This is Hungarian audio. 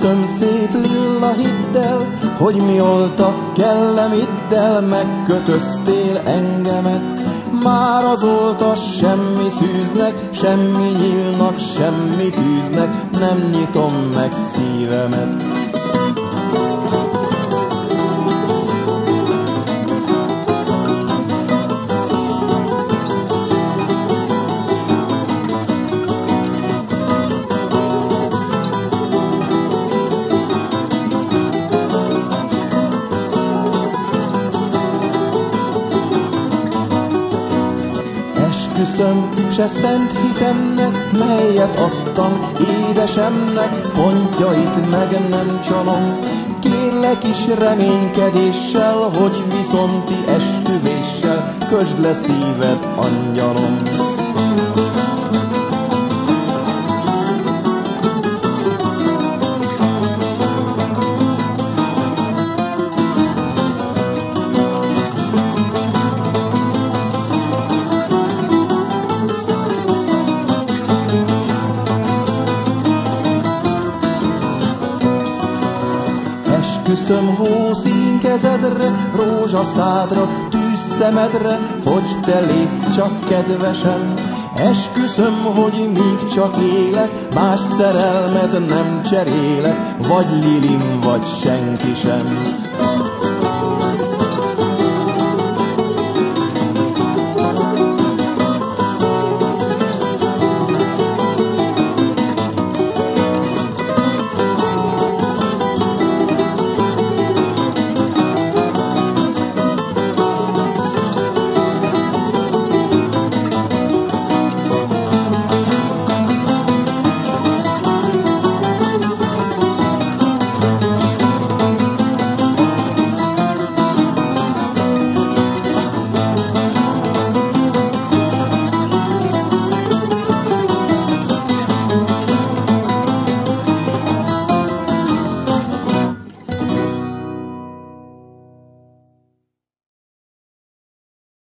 Esküszöm, szép Lilla, hidd el, hogy miólta kellemiddel megkötöztél engemet. Már azólta semmi szűznek, semmi nyílnak, semmi tűznek, nem nyitom meg szívemet. Esküszöm, se szent hitemnek, melyet adtam, édesemnek, pontjait meg nem csalom. Kérlek is reménykedéssel, hogy viszonti esküvéssel, kösd le szíved, angyalom. Esküszöm, hószín kezedre, rózsaszádra, tűzszemedre, hogy te lész csak kedvesem. Esküszöm, hogy míg csak élek, más szerelmet nem cserélek, vagy lilim, vagy senki sem.